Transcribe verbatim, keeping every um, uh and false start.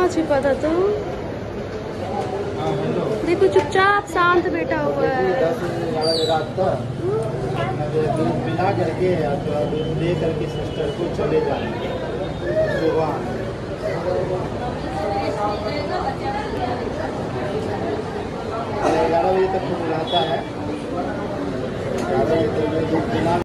कहाँ छिपा था तू? देखो चुपचाप शांत बैठा हुआ है। मिला करके ले करके सिस्टर को चले जाएंगे सुबह। ग्यारह बजे तक बुलाता है। ग्यारह बजे तक